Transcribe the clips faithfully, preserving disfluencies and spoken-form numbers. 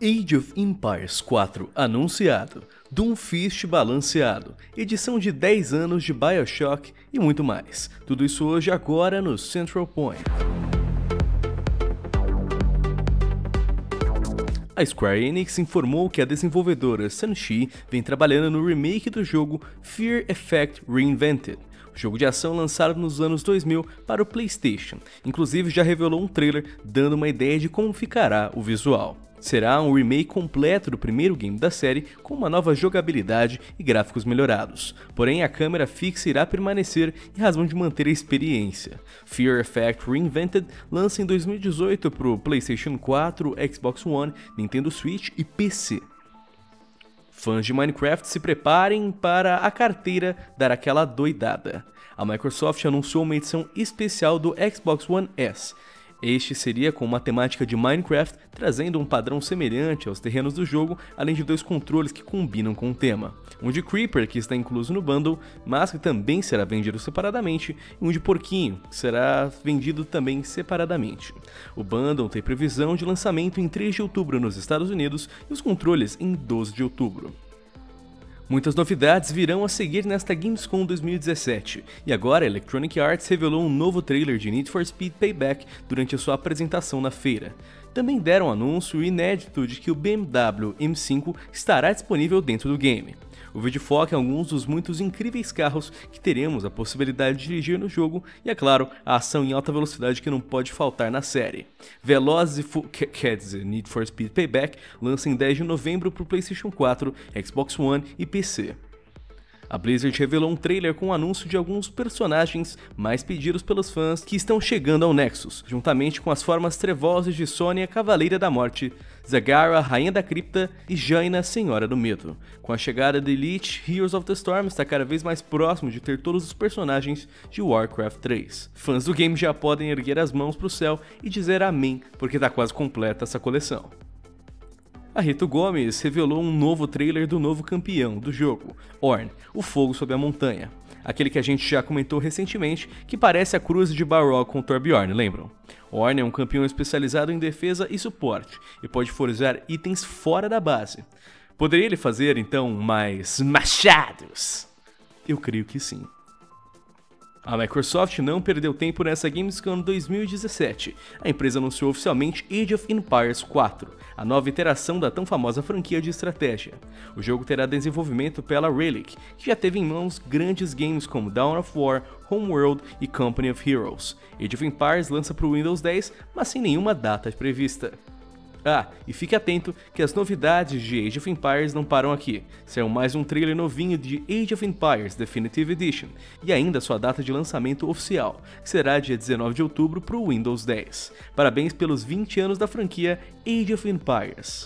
Age of Empires quatro anunciado, Doomfist balanceado, edição de dez anos de BioShock e muito mais. Tudo isso hoje agora no Central Point. A Square Enix informou que a desenvolvedora Sanshii vem trabalhando no remake do jogo Fear Effect Reinvented, o jogo de ação lançado nos anos dois mil para o PlayStation. Inclusive já revelou um trailer dando uma ideia de como ficará o visual. Será um remake completo do primeiro game da série, com uma nova jogabilidade e gráficos melhorados. Porém, a câmera fixa irá permanecer em razão de manter a experiência. Fear Effect Reinvented lança em dois mil e dezoito para o PlayStation quatro, Xbox One, Nintendo Switch e P C. Fãs de Minecraft se preparem para a carteira dar aquela doidada. A Microsoft anunciou uma edição especial do Xbox One S. Este seria com uma temática de Minecraft, trazendo um padrão semelhante aos terrenos do jogo, além de dois controles que combinam com o tema. Um de Creeper, que está incluso no bundle, mas que também será vendido separadamente, e um de Porquinho, que será vendido também separadamente. O bundle tem previsão de lançamento em três de outubro nos Estados Unidos e os controles em doze de outubro. Muitas novidades virão a seguir nesta Gamescom dois mil e dezessete, e agora a Electronic Arts revelou um novo trailer de Need for Speed Payback durante a sua apresentação na feira. Também deram um anúncio inédito de que o B M W M cinco estará disponível dentro do game. O vídeo foca em alguns dos muitos incríveis carros que teremos a possibilidade de dirigir no jogo e, é claro, a ação em alta velocidade que não pode faltar na série. Velozes e Fu... quer dizer, Need for Speed Payback lança em dez de novembro para o PlayStation quatro, Xbox One e P C. A Blizzard revelou um trailer com o anúncio de alguns personagens mais pedidos pelos fãs que estão chegando ao Nexus, juntamente com as formas trevosas de Sonya, Cavaleira da Morte, Zagara, Rainha da Cripta e Jaina, Senhora do Medo. Com a chegada de Elite, Heroes of the Storm está cada vez mais próximo de ter todos os personagens de Warcraft três. Fãs do game já podem erguer as mãos para o céu e dizer amém, porque está quase completa essa coleção. A Rito Gomes revelou um novo trailer do novo campeão do jogo, Ornn, o Fogo sob a Montanha. Aquele que a gente já comentou recentemente, que parece a cruz de Balrog com Torbjorn, lembram? Ornn é um campeão especializado em defesa e suporte, e pode forjar itens fora da base. Poderia ele fazer, então, mais machados? Eu creio que sim. A Microsoft não perdeu tempo nessa Gamescom dois mil e dezessete. A empresa anunciou oficialmente Age of Empires quatro, a nova iteração da tão famosa franquia de estratégia. O jogo terá desenvolvimento pela Relic, que já teve em mãos grandes games como Dawn of War, Homeworld e Company of Heroes. Age of Empires lança para o Windows dez, mas sem nenhuma data prevista. Ah, e fique atento que as novidades de Age of Empires não param aqui. Será mais um trailer novinho de Age of Empires Definitive Edition e ainda sua data de lançamento oficial, que será dia dezenove de outubro para o Windows dez. Parabéns pelos vinte anos da franquia Age of Empires.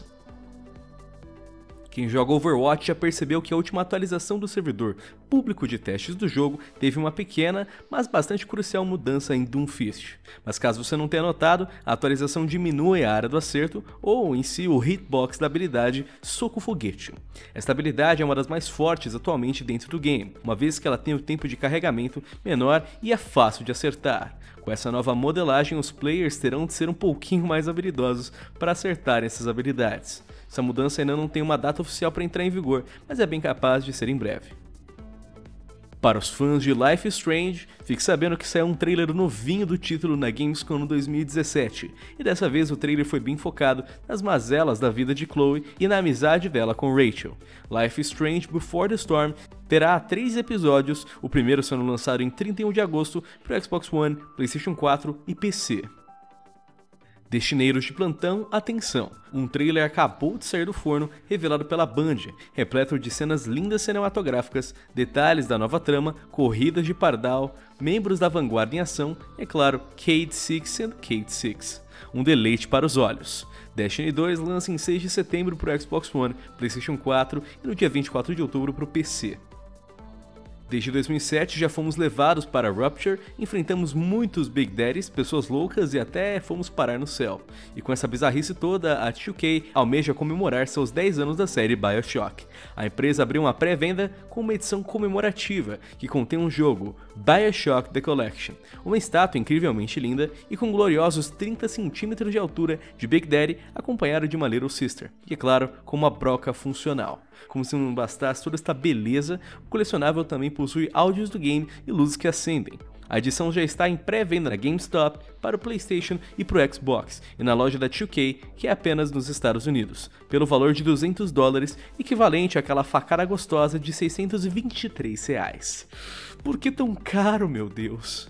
Quem joga Overwatch já percebeu que a última atualização do servidor público de testes do jogo teve uma pequena, mas bastante crucial mudança em Doomfist. Mas caso você não tenha notado, a atualização diminui a área do acerto, ou em si o hitbox da habilidade Soco Foguete. Esta habilidade é uma das mais fortes atualmente dentro do game, uma vez que ela tem o tempo de carregamento menor e é fácil de acertar. Com essa nova modelagem, os players terão de ser um pouquinho mais habilidosos para acertar essas habilidades. Essa mudança ainda não tem uma data oficial para entrar em vigor, mas é bem capaz de ser em breve. Para os fãs de Life is Strange, fique sabendo que saiu um trailer novinho do título na Gamescom dois mil e dezessete, e dessa vez o trailer foi bem focado nas mazelas da vida de Chloe e na amizade dela com Rachel. Life is Strange Before the Storm terá três episódios, o primeiro sendo lançado em trinta e um de agosto para Xbox One, PlayStation quatro e P C. Destineiros de plantão, atenção! Um trailer acabou de sair do forno, revelado pela Band, repleto de cenas lindas cinematográficas, detalhes da nova trama, corridas de pardal, membros da vanguarda em ação e, é claro, Cayde Six sendo Cayde Six. Um deleite para os olhos. Destiny dois lança em seis de setembro para o Xbox One, PlayStation quatro e no dia vinte e quatro de outubro para o P C. Desde dois mil e sete já fomos levados para Rupture, enfrentamos muitos Big Daddies, pessoas loucas e até fomos parar no céu. E com essa bizarrice toda, a dois K almeja comemorar seus dez anos da série BioShock. A empresa abriu uma pré-venda com uma edição comemorativa, que contém um jogo, BioShock The Collection, uma estátua incrivelmente linda e com gloriosos trinta centímetros de altura de Big Daddy, acompanhado de uma Little Sister, e é claro, com uma broca funcional. Como se não bastasse toda esta beleza, o colecionável também possui áudios do game e luzes que acendem. A edição já está em pré-venda na GameStop, para o PlayStation e para o Xbox, e na loja da dois K, que é apenas nos Estados Unidos, pelo valor de duzentos dólares, equivalente àquela facada gostosa de seiscentos e vinte e três reais. Por que tão caro, meu Deus?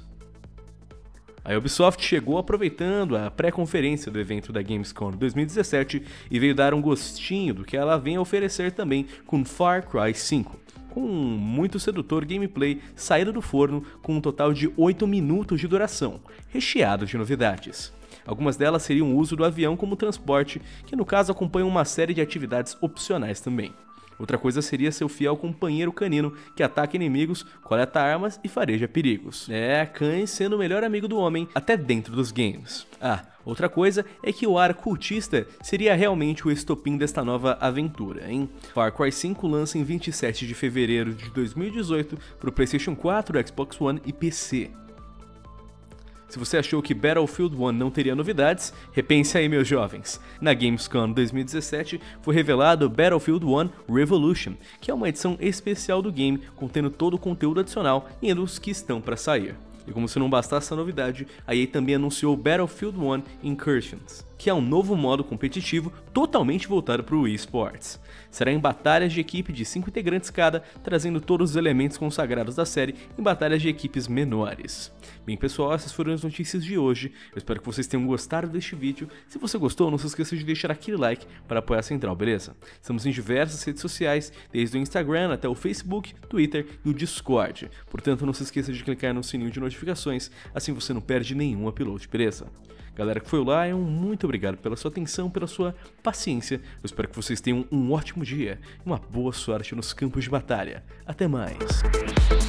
A Ubisoft chegou aproveitando a pré-conferência do evento da Gamescom dois mil e dezessete e veio dar um gostinho do que ela vem a oferecer também com Far Cry cinco. Com um muito sedutor gameplay saído do forno com um total de oito minutos de duração, recheado de novidades. Algumas delas seriam o uso do avião como transporte, que no caso acompanha uma série de atividades opcionais também. Outra coisa seria seu fiel companheiro canino que ataca inimigos, coleta armas e fareja perigos. É, cães sendo o melhor amigo do homem até dentro dos games. Ah, outra coisa é que o ar cultista seria realmente o estopim desta nova aventura, hein? Far Cry cinco lança em vinte e sete de fevereiro de dois mil e dezoito para o PlayStation quatro, Xbox One e P C. Se você achou que Battlefield um não teria novidades, repense aí, meus jovens. Na Gamescom dois mil e dezessete foi revelado Battlefield um Revolution, que é uma edição especial do game contendo todo o conteúdo adicional e ainda os que estão para sair. E como se não bastasse essa novidade, a E A também anunciou Battlefield um Incursions, que é um novo modo competitivo totalmente voltado para o eSports. Será em batalhas de equipe de cinco integrantes cada, trazendo todos os elementos consagrados da série em batalhas de equipes menores. Bem pessoal, essas foram as notícias de hoje, eu espero que vocês tenham gostado deste vídeo. Se você gostou, não se esqueça de deixar aquele like para apoiar a Central, beleza? Estamos em diversas redes sociais, desde o Instagram até o Facebook, Twitter e o Discord, portanto não se esqueça de clicar no sininho de notificações, assim você não perde nenhum upload, beleza? Galera que foi lá, um muito obrigado pela sua atenção, pela sua paciência. Eu espero que vocês tenham um ótimo dia e uma boa sorte nos campos de batalha. Até mais!